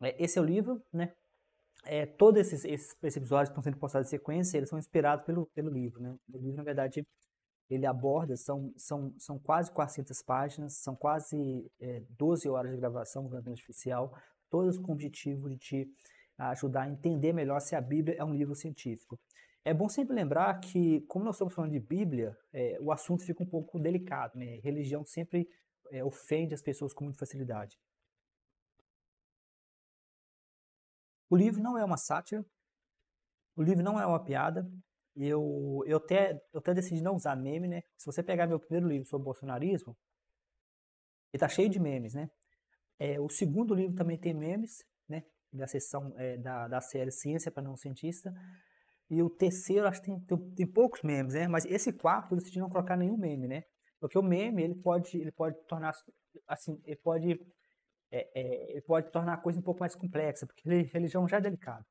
Esse é o livro, né? Todos esses episódios que estão sendo postados em sequência, eles são inspirados pelo livro, né? O livro, na verdade, ele aborda, são quase 400 páginas, são quase 12 horas de gravação do artificial, todas com o objetivo de te ajudar a entender melhor se a Bíblia é um livro científico. É bom sempre lembrar que, como nós estamos falando de Bíblia, o assunto fica um pouco delicado, né? Religião sempre ofende as pessoas com muita facilidade. O livro não é uma sátira, o livro não é uma piada. Eu até decidi não usar meme, né? Se você pegar meu primeiro livro sobre bolsonarismo, ele tá cheio de memes, né? O segundo livro também tem memes, né? Da seção da série Ciência para Não Cientista. E o terceiro, acho que tem poucos memes, né? Mas esse quarto eu decidi não colocar nenhum meme, né? Porque o meme, ele pode tornar, assim, ele pode tornar a coisa um pouco mais complexa, porque religião já é delicado.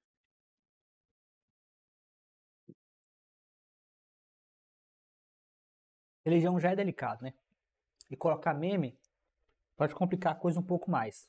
Religião já é delicado, né? E colocar meme pode complicar a coisa um pouco mais.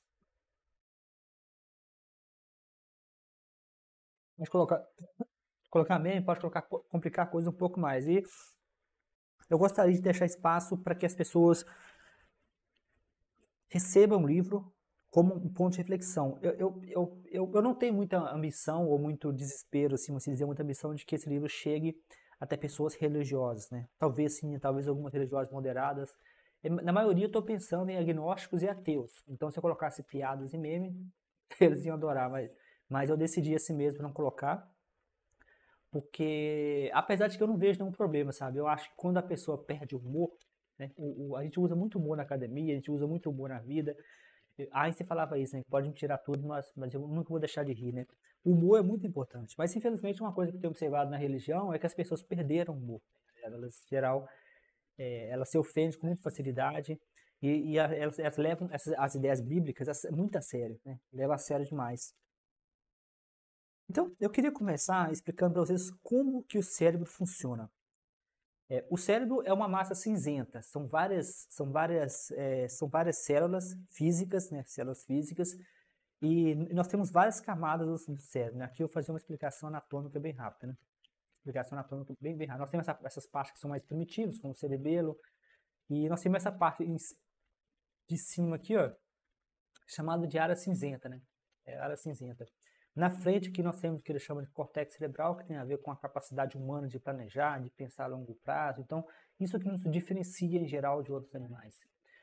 Mas colocar meme pode complicar a coisa um pouco mais. E eu gostaria de deixar espaço para que as pessoas recebam o livro como um ponto de reflexão. Eu não tenho muita ambição ou muito desespero, assim, você dizer, muita ambição de que esse livro chegue até pessoas religiosas, né? Talvez sim, talvez algumas religiosas moderadas. Na maioria eu estou pensando em agnósticos e ateus. Então se eu colocasse piadas e meme, eles iam adorar, mas eu decidi assim mesmo não colocar. Porque, apesar de que eu não vejo nenhum problema, sabe? Eu acho que quando a pessoa perde o humor, né? A gente usa muito humor na academia, a gente usa muito humor na vida. Einstein falava isso, né? Pode me tirar tudo, mas eu nunca vou deixar de rir, né? O humor é muito importante. Mas, infelizmente, uma coisa que eu tenho observado na religião é que as pessoas perderam o humor. Elas, em geral, elas se ofendem com muita facilidade elas levam as ideias bíblicas muito a sério, né? Levam a sério demais. Então, eu queria começar explicando para vocês como que o cérebro funciona. O cérebro é uma massa cinzenta, são várias células físicas, né, células físicas, e nós temos várias camadas do cérebro, né? Aqui eu vou fazer uma explicação anatômica bem rápida, né? Explicação anatômica bem rápida. Nós temos essas partes que são mais primitivas, como o cerebelo, e nós temos essa parte de cima aqui, ó, chamada de área cinzenta, né? Área cinzenta. Na frente aqui nós temos o que ele chama de córtex cerebral, que tem a ver com a capacidade humana de planejar, de pensar a longo prazo. Então, isso aqui nos diferencia em geral de outros animais.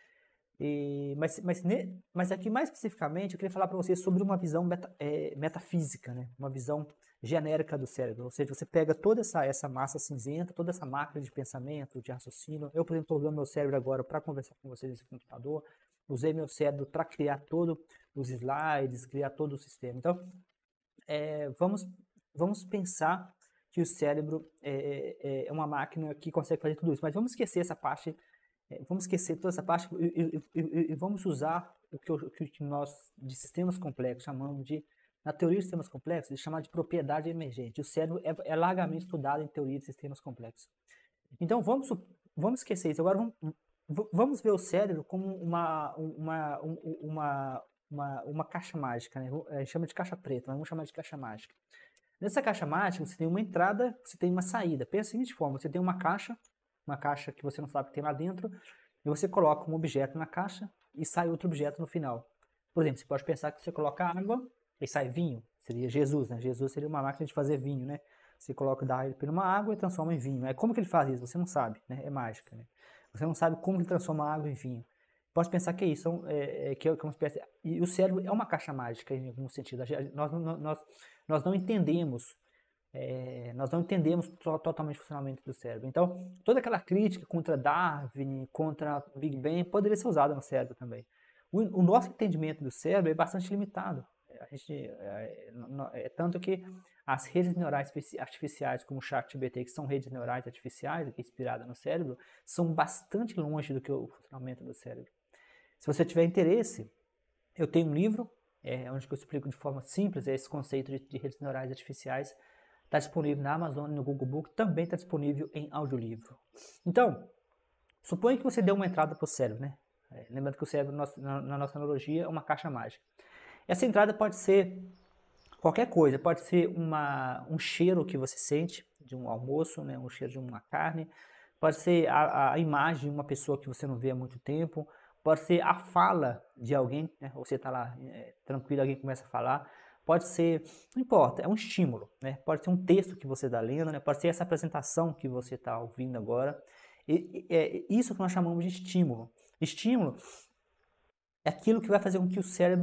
Mas aqui mais especificamente eu queria falar para vocês sobre uma visão metafísica, né? Uma visão genérica do cérebro. Ou seja, você pega toda essa massa cinzenta, toda essa máquina de pensamento, de raciocínio. Eu, por exemplo, estou usando meu cérebro agora para conversar com vocês nesse computador. Usei meu cérebro para criar todos os slides, criar todo o sistema. Então, vamos pensar que o cérebro é uma máquina que consegue fazer tudo isso. Mas vamos esquecer essa parte, vamos esquecer toda essa parte e vamos usar o que nós, de sistemas complexos, chamamos de, na teoria de sistemas complexos, de chamar de propriedade emergente. O cérebro é largamente estudado em teoria de sistemas complexos. Então, vamos esquecer isso. Agora, vamos ver o cérebro como uma caixa mágica, né? A gente chama de caixa preta, mas vamos chamar de caixa mágica. Nessa caixa mágica, você tem uma entrada, você tem uma saída. Pensa da seguinte forma, você tem uma caixa que você não sabe o que tem lá dentro, e você coloca um objeto na caixa e sai outro objeto no final. Por exemplo, você pode pensar que você coloca água e sai vinho. Seria Jesus, né? Jesus seria uma máquina de fazer vinho, né? Você coloca dá ele numa água e transforma em vinho. Como que ele faz isso? Você não sabe, né? É mágica, né? Você não sabe como ele transforma a água em vinho. Pode pensar que é isso, que é uma espécie. E o cérebro é uma caixa mágica em algum sentido. Nós não entendemos, totalmente o funcionamento do cérebro. Então, toda aquela crítica contra Darwin, contra Big Bang, poderia ser usada no cérebro também. O nosso entendimento do cérebro é bastante limitado. Tanto que as redes neurais artificiais, como o ChatGPT, que são redes neurais artificiais, inspiradas no cérebro, são bastante longe do que o funcionamento do cérebro. Se você tiver interesse, eu tenho um livro, onde eu explico de forma simples esse conceito de redes neurais artificiais. Está disponível na Amazon e no Google Book, também está disponível em audiolivro. Então, suponha que você deu uma entrada para o cérebro, né? Lembrando que o cérebro, na nossa analogia, é uma caixa mágica. Essa entrada pode ser qualquer coisa, pode ser um cheiro que você sente de um almoço, né, um cheiro de uma carne, pode ser a imagem de uma pessoa que você não vê há muito tempo, pode ser a fala de alguém, né, você está lá tranquilo, alguém começa a falar, pode ser, não importa, é um estímulo, né, pode ser um texto que você está lendo, né, pode ser essa apresentação que você está ouvindo agora, é isso que nós chamamos de estímulo. Estímulo é aquilo que vai fazer com que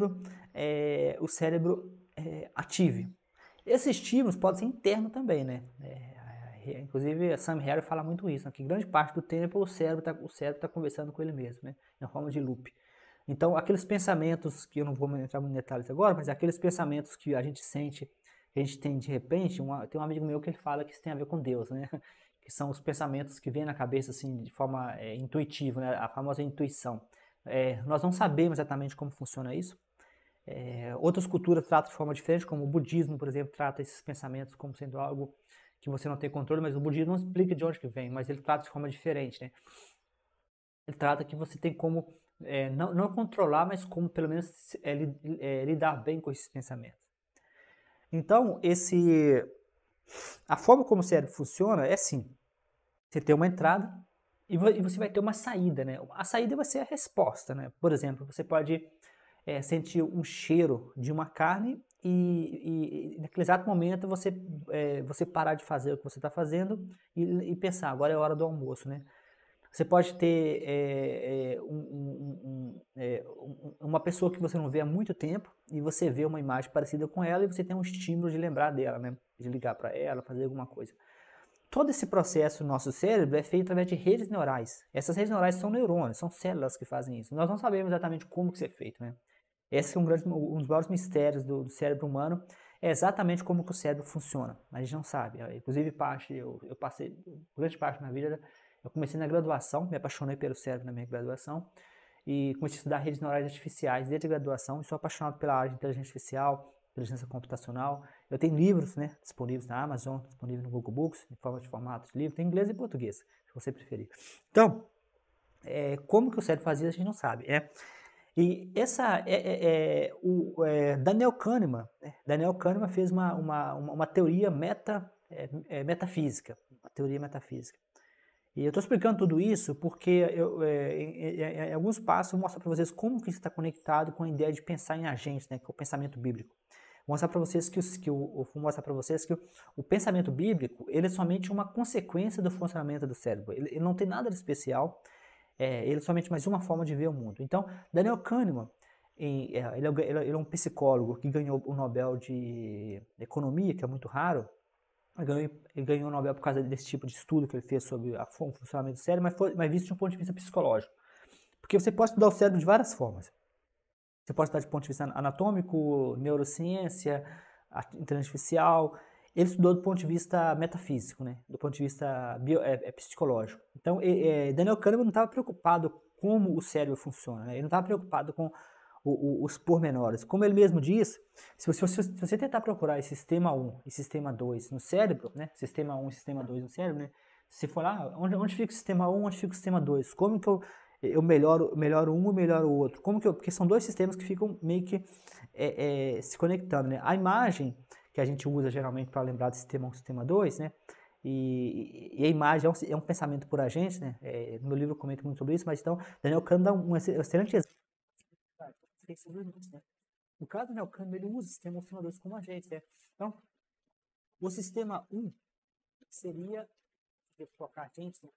o cérebro ative. Esses estímulos podem ser internos também, né? Inclusive, a Sam Harris fala muito isso, né? Que grande parte do tempo o cérebro tá conversando com ele mesmo, né? Em forma de loop. Então, aqueles pensamentos, que eu não vou entrar em detalhes agora, mas aqueles pensamentos que a gente sente, que a gente tem de repente, tem um amigo meu que ele fala que isso tem a ver com Deus, né? Que são os pensamentos que vêm na cabeça, assim, de forma intuitiva, né? A famosa intuição. Nós não sabemos exatamente como funciona isso. Outras culturas tratam de forma diferente, como o budismo, por exemplo, trata esses pensamentos como sendo algo que você não tem controle, mas o budismo não explica de onde que vem, mas ele trata de forma diferente, né? Ele trata que você tem como não controlar, mas como pelo menos lidar bem com esses pensamentos. Então, a forma como o cérebro funciona é assim: você tem uma entrada e você vai ter uma saída, né? A saída vai ser a resposta, né? Por exemplo, você pode sentir um cheiro de uma carne e naquele exato momento você parar de fazer o que você está fazendo e pensar, agora é a hora do almoço, né? Você pode ter uma pessoa que você não vê há muito tempo e você vê uma imagem parecida com ela e você tem um estímulo de lembrar dela, né? De ligar para ela, fazer alguma coisa. Todo esse processo no nosso cérebro é feito através de redes neurais. Essas redes neurais são neurônios, são células que fazem isso. Nós não sabemos exatamente como que isso é feito, né? Esse é um dos maiores mistérios do cérebro humano, é exatamente como que o cérebro funciona. A gente não sabe. Inclusive, eu passei grande parte da minha vida, eu comecei na graduação, me apaixonei pelo cérebro na minha graduação, e comecei a estudar redes neurais artificiais desde a graduação, e sou apaixonado pela área de inteligência artificial, inteligência computacional. Eu tenho livros, né, disponíveis na Amazon, disponíveis no Google Books, em forma de formato de livro, tem inglês e português, se você preferir. Então, como que o cérebro faz isso, a gente não sabe. E essa Daniel Kahneman, né? Daniel Kahneman fez uma teoria metafísica, uma teoria metafísica. E eu estou explicando tudo isso porque em alguns passos eu vou mostrar para vocês como que isso está conectado com a ideia de pensar em agentes, né, que é o pensamento bíblico. Vou mostrar para vocês que o pensamento bíblico ele é somente uma consequência do funcionamento do cérebro. Ele não tem nada de especial. Ele é somente mais uma forma de ver o mundo. Então, Daniel Kahneman, ele é um psicólogo que ganhou o Nobel de Economia, que é muito raro. Ele ganhou o Nobel por causa desse tipo de estudo que ele fez sobre o funcionamento do cérebro, mas visto de um ponto de vista psicológico. Porque você pode estudar o cérebro de várias formas. Você pode estudar de ponto de vista anatômico, neurociência, inteligência artificial. Ele estudou do ponto de vista metafísico, né? Do ponto de vista psicológico. Então, Daniel Kahneman não estava preocupado como o cérebro funciona, né? Ele não estava preocupado com os pormenores. Como ele mesmo diz, se você tentar procurar esse sistema 1 e sistema 2 no cérebro, né? Sistema 1 e sistema 2 no cérebro, né? Se for lá, onde fica o sistema 1, onde fica o sistema 2? Como que eu melhoro um e melhoro o outro? Porque são dois sistemas que ficam meio que se conectando, né? A imagem que a gente usa geralmente para lembrar do sistema 1 e sistema 2, né? E a imagem é um pensamento por agente, né? No meu livro eu comento muito sobre isso, mas então Daniel Kahneman dá um excelente exemplo. Né? No caso do Daniel Kahneman, ele usa o sistema 1 e o sistema 2 como agente, né? Então, o sistema 1 seria, se colocar agentes, né?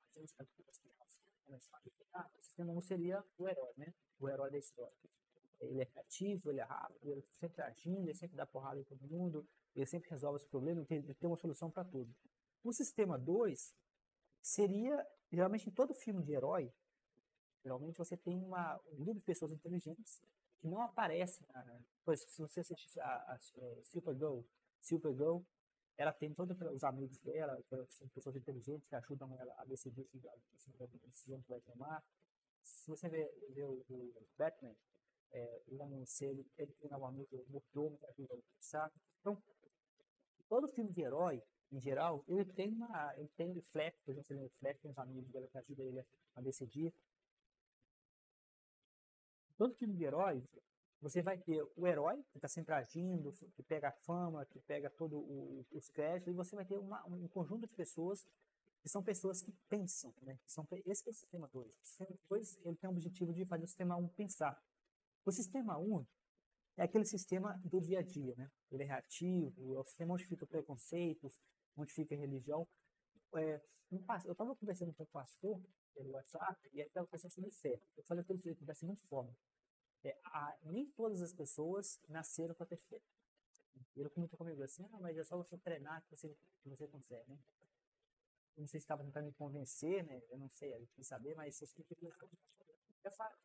O sistema 1 seria o herói, né? O herói da história. Ele é criativo, ele é rápido, ele sempre agindo, ele sempre dá porrada em todo mundo, ele sempre resolve os problemas, ele tem uma solução para tudo. O sistema 2 seria, geralmente em todo filme de herói, geralmente você tem um grupo de pessoas inteligentes que não aparecem. Pois, se você assistir a Supergirl, ela tem todos os amigos dela, são pessoas inteligentes que ajudam ela a decidir a decisão que vai tomar. Se você ver o Batman, ele tem um amigo mordomo que ajuda a pensar. Então, todo filme de herói, em geral, ele tem o Flash, por exemplo, o Flash tem os amigos dela que ajudam ele a decidir. Todo filme de herói, Você vai ter o herói, que está sempre agindo, que pega a fama, que pega todos os créditos, e você vai ter um conjunto de pessoas que são pessoas que pensam, né? Esse que é o sistema 2. O sistema 2 ele tem o objetivo de fazer o sistema 1 pensar. O sistema 1 é aquele sistema do dia a dia, né? Ele é reativo, é o sistema onde fica preconceitos, onde fica religião. Eu estava conversando com o pastor pelo WhatsApp e ele estava conversando sobre fé. Eu falei para ele da seguinte forma: nem todas as pessoas nasceram para ter fé. Ele comentou comigo assim: mas é só você treinar que você consegue, né? Eu não sei se estava tentando me convencer, né? Eu não sei, eu quis saber, mas eu é fato.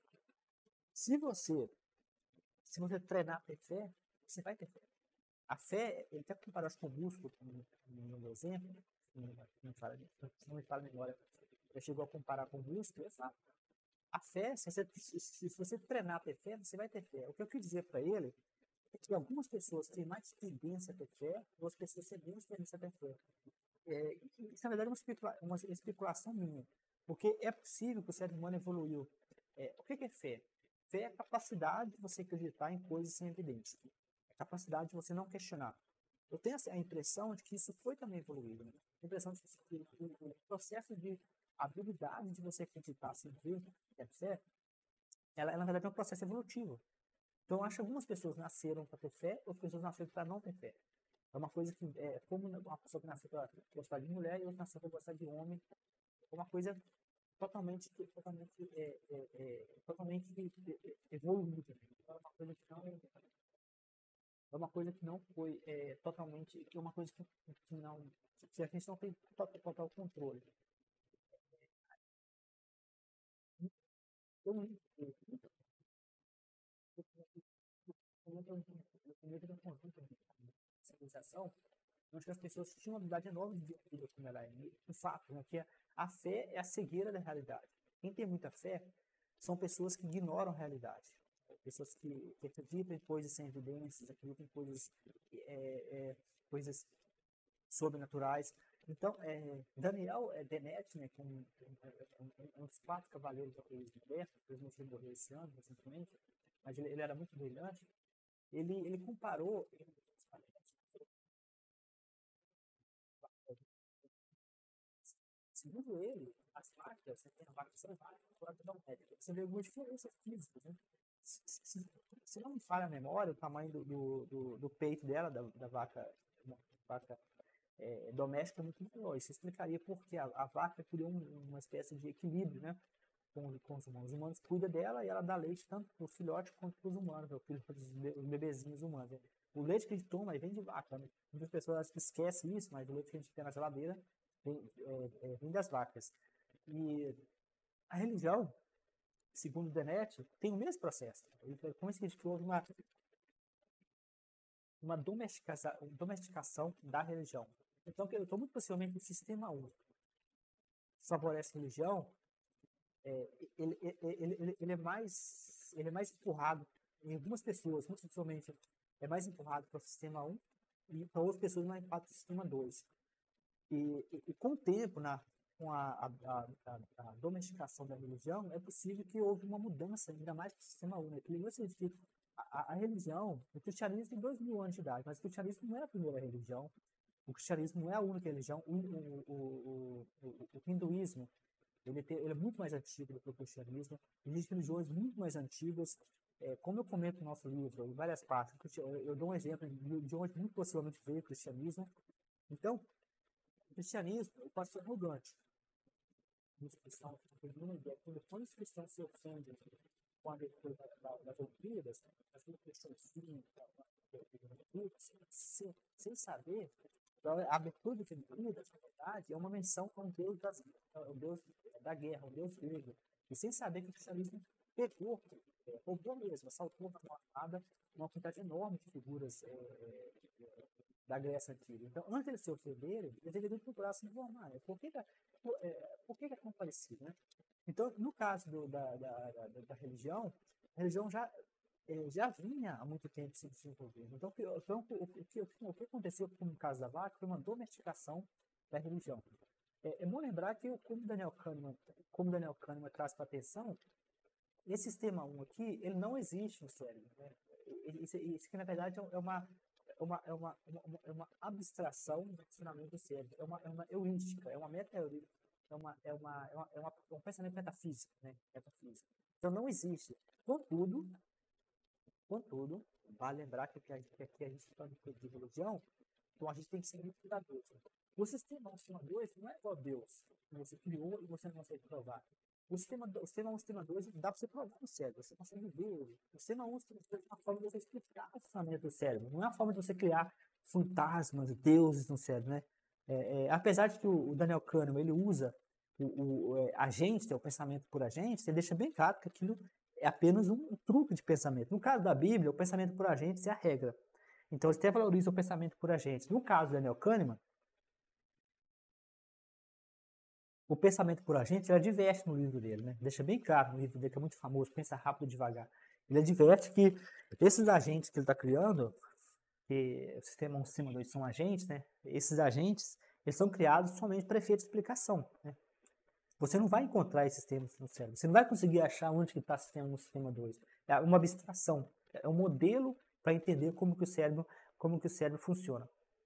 Se você treinar a ter fé, você vai ter fé. A fé, ele até comparou com o músculo, no exemplo, não me fala memória, ele chegou a comparar com o músculo, é fato. A fé, se você treinar a ter fé, você vai ter fé. O que eu quis dizer para ele é que algumas pessoas têm mais tendência a ter fé, outras pessoas têm menos tendência a ter fé. Isso, na verdade, é uma especulação minha, porque é possível que o ser humano evoluiu. O que é fé? Fé é a capacidade de você acreditar em coisas sem evidência, a capacidade de você não questionar. Eu tenho a impressão de que isso foi também evoluído, né? A impressão de que o processo de habilidade de você acreditar sem ver que é fé, ela na verdade é um processo evolutivo. Então, eu acho que algumas pessoas nasceram para ter fé, outras pessoas nasceram para não ter fé. É uma coisa que, como uma pessoa que nasceu para gostar de mulher e outra nasceu para gostar de homem, é uma coisa totalmente evoluída. É uma coisa que não foi totalmente, que é uma coisa que não, que a gente não tem total controle. Eu não conjunto de civilização, eu acho que as pessoas tinham uma habilidade enorme de ver a vida como ela é. De fato, né, que a fé é a cegueira da realidade. Quem tem muita fé são pessoas que ignoram a realidade. Pessoas que acreditam em coisas sem evidências, acreditam em coisas sobrenaturais. Então, Daniel Dennett, né, que é um dos 4 cavaleiros da polícia moderna, infelizmente ele morreu esse ano, recentemente, mas ele era muito brilhante. Ele comparou, segundo ele, as vacas, tem a vaca selvagem e a vaca doméstica. Você vê algumas diferenças físicas, né? Se não me falha a memória, o tamanho do peito dela, da vaca doméstica, é muito maior. Isso explicaria por que a vaca criou uma espécie de equilíbrio, né, com os humanos. Os humanos cuidam dela e ela dá leite tanto para o filhote quanto para os humanos, para os bebezinhos humanos. Né? O leite que a gente toma vem de vaca. Né? Muitas pessoas acho que esquecem isso, mas o leite que a gente tem na geladeira vem das vacas. E a religião, segundo Dennett, tem o mesmo processo. Como é que houve uma domesticação da religião. Então, eu estou muito possivelmente no sistema 1 favorece a religião, ele é mais empurrado em algumas pessoas, muito possivelmente é mais empurrado para o sistema 1 e para outras pessoas mais empurrado para o sistema 2. E com o tempo, com a domesticação da religião, é possível que houve uma mudança, ainda mais para o sistema 1. Né? A religião, o cristianismo tem 2.000 anos de idade, mas o cristianismo não é a primeira religião, o cristianismo não é a única religião, o hinduísmo, ele é muito mais antigo do que o cristianismo, existem religiões muito mais antigas, como eu comento no nosso livro, em várias partes, eu dou um exemplo de onde muito possivelmente veio o cristianismo. Então, o cristianismo pode ser arrogante. Quando os cristãos se ofendem com a abertura das Olimpíadas, as questões sem saber, a abertura das Olimpíadas, na verdade, é uma menção a um deus, um deus da guerra, um deus grego. E sem saber que o cristianismo pegou, roubou mesmo, assaltou na armada uma quantidade enorme de figuras da Grécia Antiga. Então, antes de eles se ofenderem, eles deveriam procurar se informar. Né? Por que é tão parecido? Né? Então, no caso da religião, a religião já vinha há muito tempo se desenvolvendo. Então, o que aconteceu no caso da vaca foi uma domesticação da religião. É bom lembrar que, como Daniel Kahneman traz para a atenção, esse sistema 1 aqui, ele não existe no cérebro, né? Isso aqui, na verdade, é uma abstração do funcionamento do cérebro, é uma heurística, é uma meta-heurística, é um pensamento metafísico, né? Metafísico. Então, não existe. Contudo, vale lembrar que aqui a gente está falando de religião, então a gente tem que seguir o fundador. O sistema 1 e o sistema 2 não é igual a Deus, que você criou e você não consegue provar. O sistema 1 e o sistema 2 dá para você provar no cérebro, você consegue ver ele. O sistema 1 e o sistema 2 é uma forma de você explicar o funcionamento do cérebro, não é uma forma de você criar fantasmas, deuses no cérebro, né? Apesar de que o Daniel Kahneman ele usa o agente, o pensamento por agente, ele deixa bem claro que aquilo é apenas um truque de pensamento. No caso da Bíblia, o pensamento por agente é a regra. Então, ele até valoriza o pensamento por agente. No caso do Daniel Kahneman, o pensamento por agente, ele adverte no livro dele, né? Deixa bem claro no livro dele, que é muito famoso, Pensa Rápido e Devagar. Ele adverte que esses agentes que ele está criando, que o sistema 1 e o sistema 2 são agentes, né? Esses agentes, eles são criados somente para efeito de explicação, né? Você não vai encontrar esses sistemas no cérebro. Você não vai conseguir achar onde está o sistema 1 e o sistema 2. É uma abstração. É um modelo para entender como que o cérebro funciona.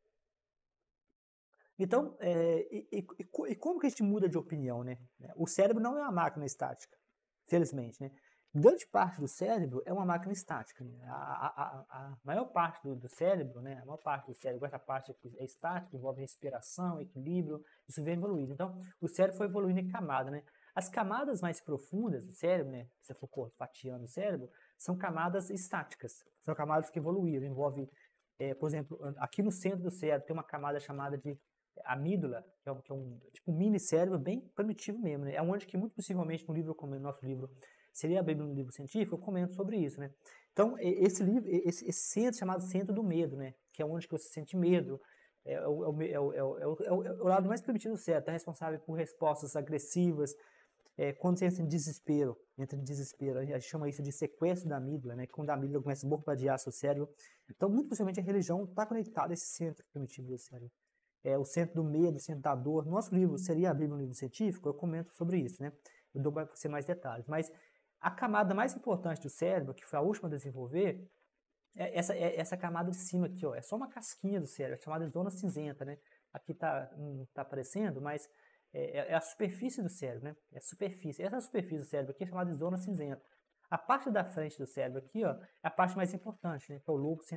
Então, como que a gente muda de opinião, né? O cérebro não é uma máquina estática, felizmente, né? Grande parte do cérebro é uma máquina estática. Né? A maior parte do cérebro, né? A maior parte do cérebro, essa parte aqui é estática, envolve respiração, equilíbrio, isso vem evoluindo. Então, o cérebro foi evoluindo em camada, né? As camadas mais profundas do cérebro, né? Se você for fatiando o cérebro, são camadas estáticas. São camadas que evoluíram, envolve, por exemplo, aqui no centro do cérebro tem uma camada chamada de amígdala, que é um tipo um mini cérebro bem primitivo mesmo, né? É onde que muito possivelmente no livro, como no nosso livro, seria a Bíblia um livro científico, eu comento sobre isso, né? Então, esse livro, esse centro chamado centro do medo, né? Que é onde que você sente medo, é o lado mais primitivo do cérebro, é responsável por respostas agressivas, quando você entra em desespero, a gente chama isso de sequestro da amígdala, né? Quando a amígdala começa a bombardear seu cérebro. Então, muito possivelmente a religião está conectada a esse centro primitivo do cérebro. O centro do medo, o centro da dor. Nosso livro seria a Bíblia um livro científico, eu comento sobre isso, né? Eu dou para você mais detalhes. Mas a camada mais importante do cérebro, que foi a última a desenvolver, essa camada de cima aqui, ó. É só uma casquinha do cérebro, é chamada zona cinzenta, né? Aqui não tá aparecendo, mas é a superfície do cérebro, né? É a superfície. Essa superfície do cérebro aqui é chamada de zona cinzenta. A parte da frente do cérebro aqui, ó, é a parte mais importante, né? Que é o lobo,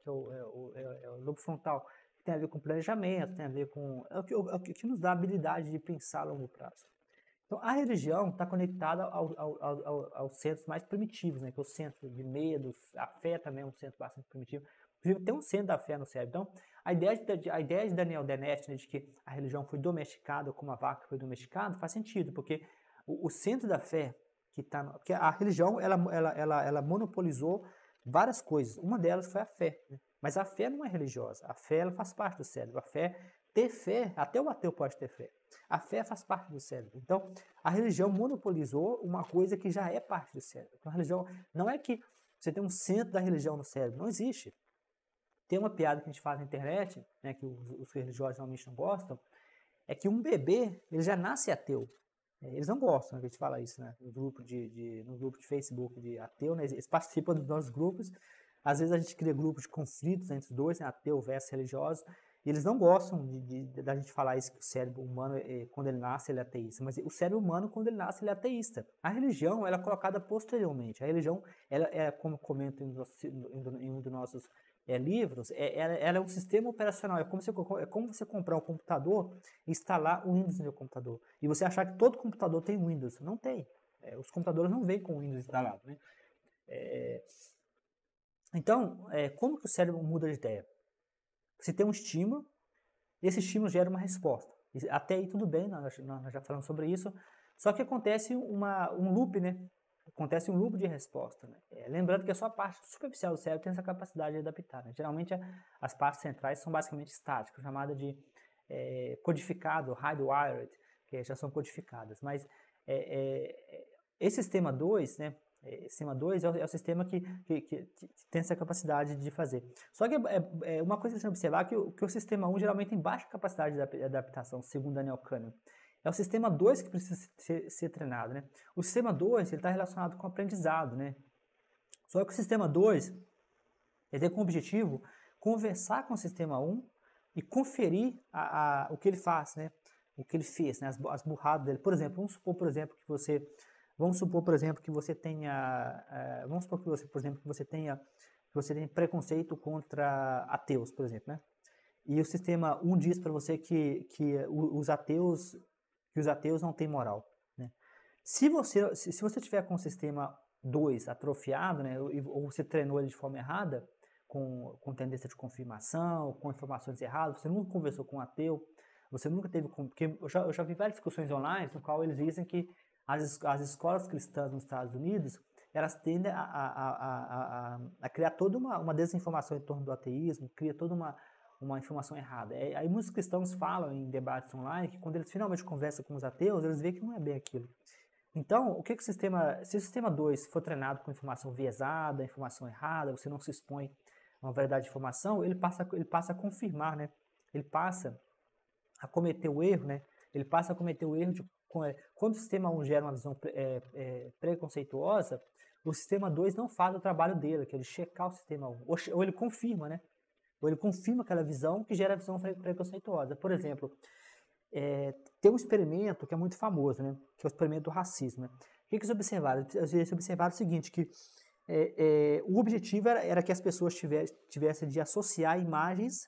o lobo frontal. Tem a ver com planejamento, tem a ver com... É o que nos dá a habilidade de pensar a longo prazo. Então, a religião está conectada aos centros mais primitivos, né? Que é o centro de medo, a fé também é um centro bastante primitivo. Inclusive, tem um centro da fé no cérebro. Então, a ideia de Daniel Dennett, né, de que a religião foi domesticada como a vaca foi domesticada, faz sentido, porque o centro da fé, porque a religião, ela monopolizou várias coisas. Uma delas foi a fé, né? Mas a fé não é religiosa. A fé ela faz parte do cérebro. Ter fé, até o ateu pode ter fé. A fé faz parte do cérebro. Então, a religião monopolizou uma coisa que já é parte do cérebro. Então, a religião não é que você tem um centro da religião no cérebro. Não existe. Tem uma piada que a gente faz na internet, né, que os religiosos normalmente não gostam, é que um bebê ele já nasce ateu. Eles não gostam que a gente fala isso, né? No grupo de Facebook de ateu, né? Eles participam dos nossos grupos. Às vezes a gente cria grupos de conflitos entre os dois, né? Ateu versus religioso. E eles não gostam da gente falar isso, que o cérebro humano, quando ele nasce, ele é ateísta. Mas o cérebro humano, quando ele nasce, ele é ateísta. A religião, ela é colocada posteriormente. A religião, ela é, como comento em um dos nossos livros, ela é um sistema operacional. É como você comprar um computador e instalar o Windows no seu computador. E você achar que todo computador tem Windows. Não tem. Os computadores não vêm com o Windows instalado, né? Então, como que o cérebro muda de ideia? Você tem um estímulo, e esse estímulo gera uma resposta. Até aí tudo bem, nós já falamos sobre isso, só que acontece um loop, né? Acontece um loop de resposta. Né? Lembrando que a sua parte superficial do cérebro tem essa capacidade de adaptar. Né? Geralmente as partes centrais são basicamente estáticas, chamada de codificado, hardwired, que já são codificadas. Mas esse sistema 2, né? Sistema 2 é o sistema que tem essa capacidade de fazer. Só que uma coisa que você tem que observar é que o sistema 1 geralmente tem baixa capacidade de adaptação, segundo Daniel Kahneman. É o sistema 2 que precisa ser treinado, né? O sistema 2 está relacionado com o aprendizado, né? Só que o sistema 2 ele tem como objetivo conversar com o sistema 1 e conferir o que ele faz, né? O que ele fez, né? As burradas dele. Por exemplo, vamos supor, por exemplo, que você tenha, vamos supor que você, por exemplo, que você tenha preconceito contra ateus, por exemplo, né? E o sistema 1 diz para você que os ateus não têm moral, né? Se você tiver com o sistema 2 atrofiado, né, ou você treinou ele de forma errada, com tendência de confirmação, com informações erradas, você nunca conversou com um ateu, você nunca teve... Porque eu já vi várias discussões online no qual eles dizem que as escolas cristãs nos Estados Unidos, elas tendem a criar toda uma desinformação em torno do ateísmo, cria toda uma informação errada. Aí muitos cristãos falam em debates online que quando eles finalmente conversam com os ateus, eles veem que não é bem aquilo. Então, se o sistema 2 for treinado com informação viesada, informação errada, você não se expõe a uma variedade de informação, ele passa a confirmar, né? Ele passa a cometer o erro, né? Ele passa a cometer o erro de quando o sistema 1 gera uma visão preconceituosa, o sistema 2 não faz o trabalho dele, que é de checar o sistema 1, ou ele confirma, né? Ou ele confirma aquela visão que gera a visão preconceituosa. Por exemplo, tem um experimento que é muito famoso, né? Que é o experimento do racismo, né? O que eles observaram? Eles observaram o seguinte, que o objetivo era que as pessoas tivessem de associar imagens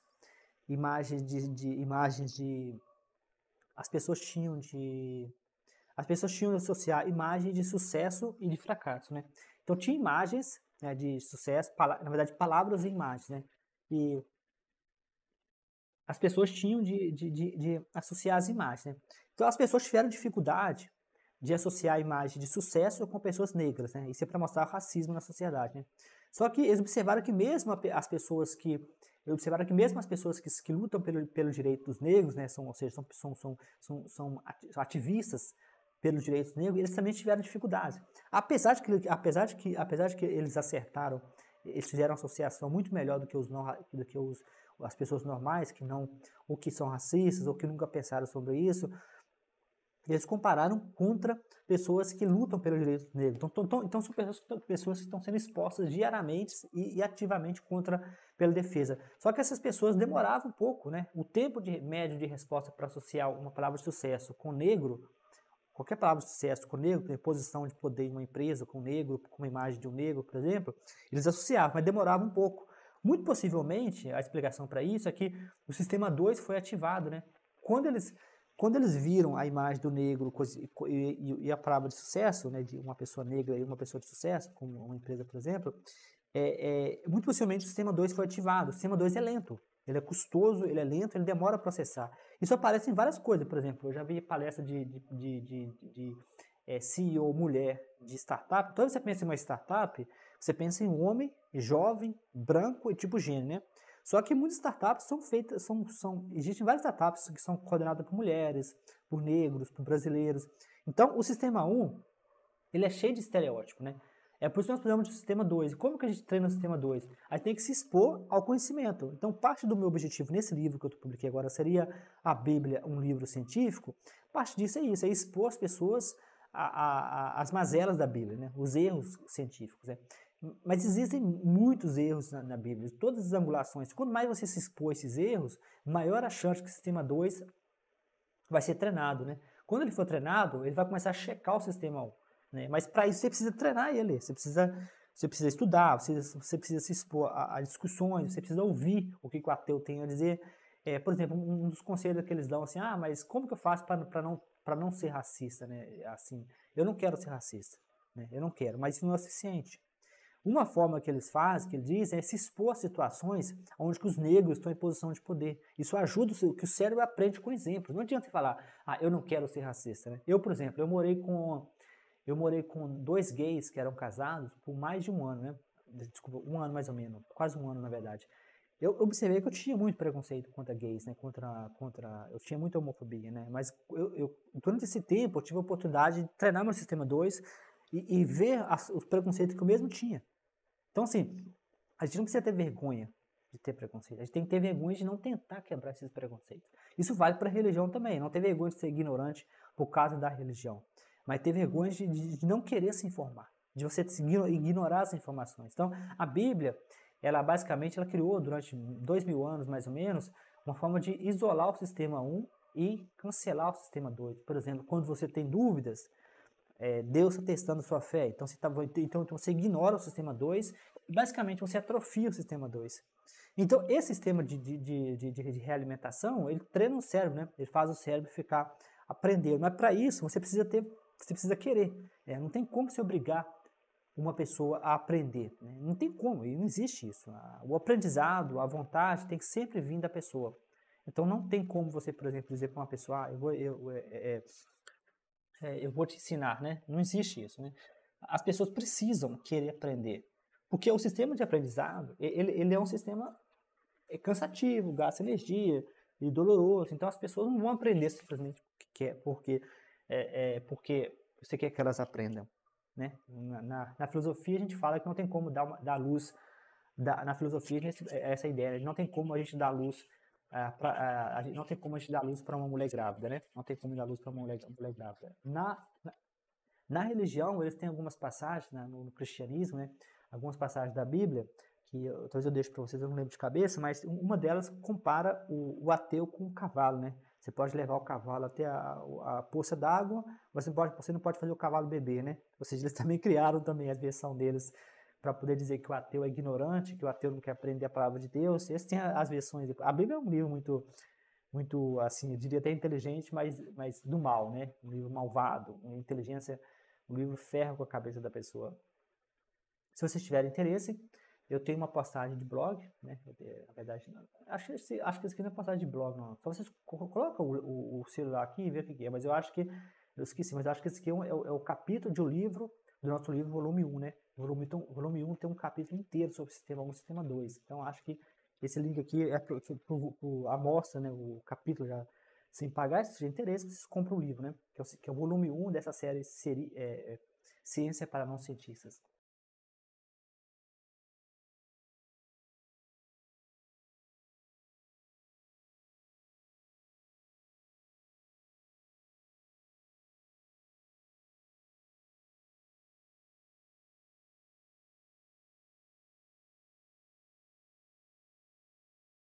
de as pessoas tinham de associar imagens de sucesso e de fracasso, né? Então tinha imagens, né, de sucesso, na verdade palavras e imagens, né? E as pessoas tinham de associar as imagens, né? Então as pessoas tiveram dificuldade de associar a imagem de sucesso com pessoas negras, né? Isso é para mostrar o racismo na sociedade, né? Só que eles observaram que mesmo as pessoas que lutam pelo direito dos negros, né, ou seja, são ativistas pelos direitos negros, eles também tiveram dificuldade. Apesar de que eles acertaram, eles fizeram uma associação muito melhor do que as pessoas normais, ou que são racistas, ou que nunca pensaram sobre isso. Eles compararam contra pessoas que lutam pelos direitos negros. Então são pessoas que estão sendo expostas diariamente e ativamente pela defesa. Só que essas pessoas demoravam um pouco, né? O tempo médio de resposta para associar uma palavra de sucesso com negro, qualquer palavra de sucesso com negro, tem posição de poder em uma empresa com negro, com uma imagem de um negro, por exemplo, eles associavam, mas demorava um pouco. Muito possivelmente, a explicação para isso é que o sistema 2 foi ativado, né? Quando eles viram a imagem do negro e a palavra de sucesso, né, de uma pessoa negra e uma pessoa de sucesso, como uma empresa, por exemplo, muito possivelmente o sistema 2 foi ativado. O sistema 2 é lento, ele é custoso, ele é lento, ele demora a processar. Isso aparece em várias coisas, por exemplo, eu já vi palestra de CEO mulher de startup. Toda vez que você pensa em uma startup, você pensa em um homem jovem, branco e tipo gênio, né? Só que muitas startups são feitas, existem várias startups que são coordenadas por mulheres, por negros, por brasileiros. Então, o sistema 1, ele é cheio de estereótipo, né? É por isso que nós precisamos do sistema 2. E como que a gente treina o sistema 2? A gente tem que se expor ao conhecimento. Então, parte do meu objetivo nesse livro que eu publiquei agora seria a Bíblia, um livro científico. Parte disso é isso, é expor as pessoas às mazelas da Bíblia, né? Os erros científicos, né? Mas existem muitos erros na Bíblia, todas as angulações. Quanto mais você se expor a esses erros, maior a chance que o sistema 2 vai ser treinado, né? Quando ele for treinado, ele vai começar a checar o sistema 1, né? Mas para isso você precisa treinar ele, você precisa estudar, você precisa se expor a discussões, você precisa ouvir o que o ateu tem a dizer. Por exemplo, um dos conselhos que eles dão assim, mas como que eu faço para não ser racista, né? Assim, eu não quero ser racista, né? Eu não quero, mas isso não é suficiente. Uma forma que eles fazem, que eles dizem, é se expor a situações onde que os negros estão em posição de poder. Isso ajuda que o cérebro aprende com exemplos. Não adianta você falar, eu não quero ser racista, né? Eu, por exemplo, eu morei com 2 gays que eram casados por mais de um ano, né? Desculpa, um ano mais ou menos, quase um ano na verdade. Eu observei que eu tinha muito preconceito contra gays, né? Eu tinha muita homofobia, né? Mas durante esse tempo eu tive a oportunidade de treinar meu sistema 2 e ver os preconceitos que eu mesmo tinha. Então, assim, a gente não precisa ter vergonha de ter preconceito. A gente tem que ter vergonha de não tentar quebrar esses preconceitos. Isso vale para a religião também. Não ter vergonha de ser ignorante. por causa da religião, mas ter vergonha de não querer se informar, de você ignorar as informações. Então, a Bíblia, ela basicamente ela criou durante 2000 anos, mais ou menos, uma forma de isolar o sistema 1 e cancelar o sistema 2. Por exemplo, quando você tem dúvidas, Deus está testando sua fé, então você ignora o sistema 2 e basicamente você atrofia o sistema 2. Então, esse sistema de realimentação, ele treina o cérebro, né? Ele faz o cérebro ficar aprendendo. Mas para isso, você precisa querer. Não tem como se obrigar uma pessoa a aprender. Né? Não tem como, e não existe isso. O aprendizado, a vontade tem que sempre vir da pessoa. Então, não tem como você, por exemplo, dizer para uma pessoa, eu vou te ensinar, né? Não existe isso, né? As pessoas precisam querer aprender. Porque o sistema de aprendizado, ele é um sistema cansativo, gasta energia e doloroso. Então as pessoas não vão aprender simplesmente porque você quer que elas aprendam. Né? Na filosofia a gente fala que não tem como dar luz, na filosofia essa ideia, não tem como a gente dar luz não tem como a gente dar luz para uma mulher grávida, né? Não tem como dar luz para uma mulher grávida. Na religião, eles têm algumas passagens, né, no cristianismo, né, algumas passagens da Bíblia, que talvez eu deixe para vocês, eu não lembro de cabeça, mas uma delas compara o ateu com o cavalo, né? Você pode levar o cavalo até a poça d'água, mas você não pode fazer o cavalo beber, né? Ou seja, eles também criaram também a versão deles para poder dizer que o ateu é ignorante, que o ateu não quer aprender a palavra de Deus. Eles têm as versões. A Bíblia é um livro muito assim, eu diria até inteligente, mas do mal, né? Um livro malvado, uma inteligência, um livro ferra com a cabeça da pessoa. Se vocês tiverem interesse, eu tenho uma postagem de blog, né? Na verdade, acho que esse aqui não é postagem de blog, não. Só vocês colocam o celular aqui e vê o que é. Mas eu acho que, eu esqueci, mas eu acho que esse aqui é o capítulo de um livro, do nosso livro, volume 1, né? Volume 1 tem um capítulo inteiro sobre o sistema 1 e o sistema 2. Então, acho que esse link aqui é para a amostra, né? O capítulo já sem pagar. Se tiver interesse, vocês compram o livro, né? Que é o volume 1 dessa série Ciência para Não Cientistas.